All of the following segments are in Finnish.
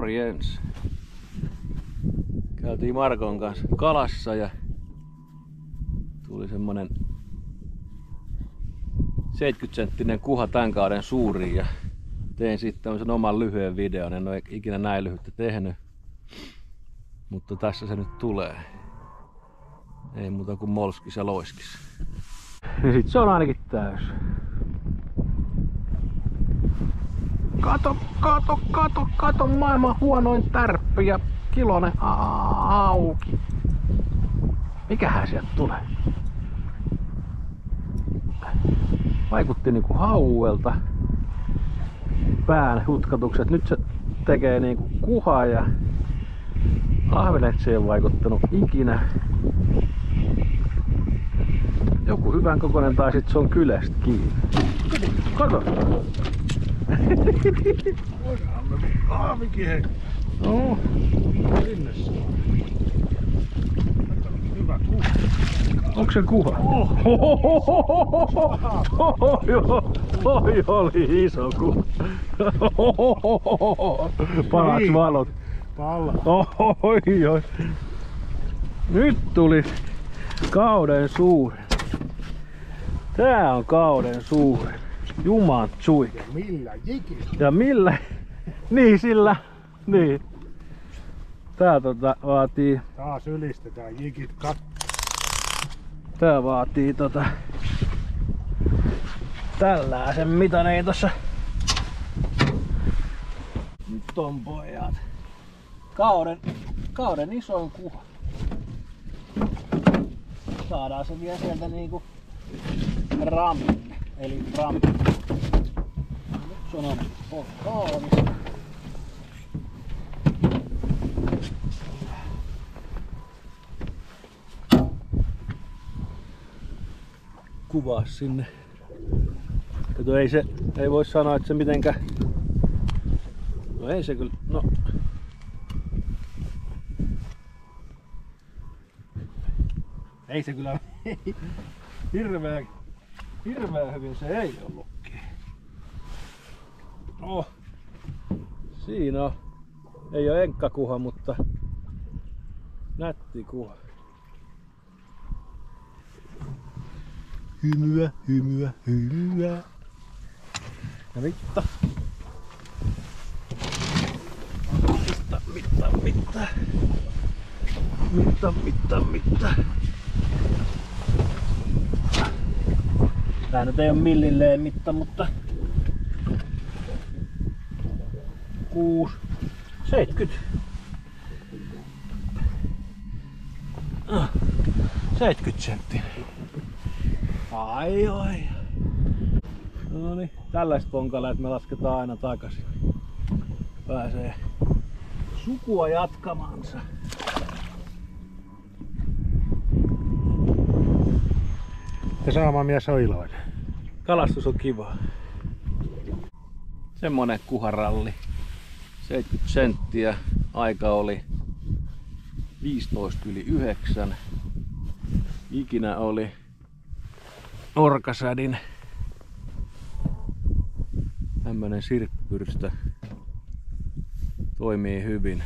Morjens! Käytiin Markon kanssa kalassa ja tuli semmonen 70-senttinen kuha tän kauden suurin ja tein sitten tämmösen oman lyhyen videon. En ole ikinä näin lyhyttä tehnyt, mutta tässä se nyt tulee. Ei muuta kuin molskis ja loiskis. Ja sit se on ainakin täys. Kato maailman huonoin tärppi ja kilonen auki. Mikähän sieltä tulee? Vaikutti niinku hauelta. Pään hutkatukset. Nyt se tekee niinku kuhaa ja ahvenet se ei ole vaikuttanut ikinä. Joku hyvän kokoinen tai sit se on kylästä kiinni. Kato! Aavikin hei. No. Linnessä. Hyvä kuha. Onko se kuha? Oi, oli iso kuha. Palaks valot. Pala. Oi. Nyt tuli kauden suuri. Tää on kauden suuri. Juman tsuik. Ja millä jikillä? Ja millä? Niin sillä. Niin. Tää vaatii. Taas ylistetään jikit Tää vaatii tällaisen mitan ei tossa. Nyt on pojat. Kauden isoin kuha. Saadaan se vielä sieltä niinku ramin. Eli ramin. Nyt se on valmis. Kuvaa sinne. Kato, ei voi sanoa, että se mitenkä. No ei se kyllä. No. Ei se kyllä. Hirveän hyvin se ei ollutkin. No. Siinä on. Ei ole enkkakuha, mutta nätti kuha. Hymyä. Ja mitta. Mitta. Tää nyt ei oo millilleen mitta, mutta 70. 70 senttiä. Ai. Noniin, tällaista ponkalla, että me lasketaan aina takaisin. Pääsee sukua jatkamansa. Ja saama mies on iloinen. Kalastus on kiva. Semmonen kuharalli. 70 senttiä. Aika oli 15:9. Ikinä oli orkasädin. Tämmönen sirppyrstö. Toimii hyvin.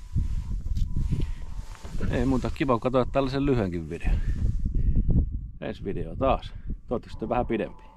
Ei muuta, kiva katsoa tällaisen lyhyenkin videon. Ensi video taas. Toivottavasti vähän pidempi.